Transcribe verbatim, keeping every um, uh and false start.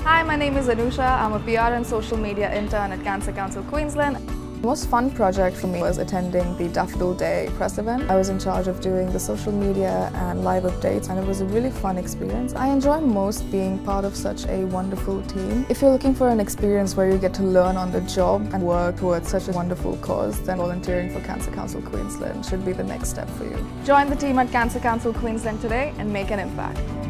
Hi, my name is Anusha. I'm a P R and social media intern at Cancer Council Queensland. The most fun project for me was attending the Daffodil Day press event. I was in charge of doing the social media and live updates, and it was a really fun experience. I enjoy most being part of such a wonderful team. If you're looking for an experience where you get to learn on the job and work towards such a wonderful cause, then volunteering for Cancer Council Queensland should be the next step for you. Join the team at Cancer Council Queensland today and make an impact.